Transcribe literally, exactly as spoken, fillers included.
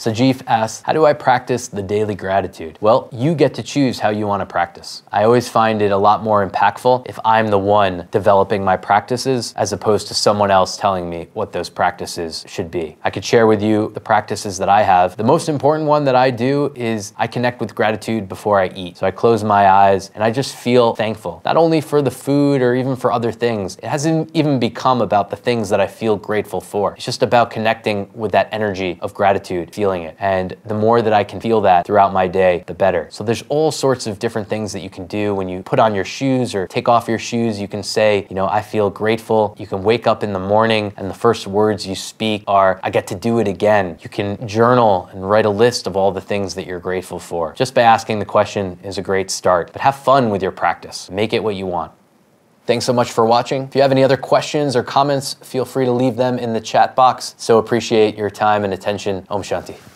Sajif asks, how do I practice the daily gratitude? Well, you get to choose how you want to practice. I always find it a lot more impactful if I'm the one developing my practices as opposed to someone else telling me what those practices should be. I could share with you the practices that I have. The most important one that I do is I connect with gratitude before I eat. So I close my eyes and I just feel thankful, not only for the food or even for other things. It hasn't even become about the things that I feel grateful for. It's just about connecting with that energy of gratitude, feeling it. And the more that I can feel that throughout my day, the better. So there's all sorts of different things that you can do when you put on your shoes or take off your shoes. You can say, you know, I feel grateful. You can wake up in the morning and the first words you speak are, I get to do it again. You can journal and write a list of all the things that you're grateful for. Just by asking the question is a great start, but have fun with your practice. Make it what you want. Thanks so much for watching. If you have any other questions or comments, feel free to leave them in the chat box. So appreciate your time and attention. Om Shanti.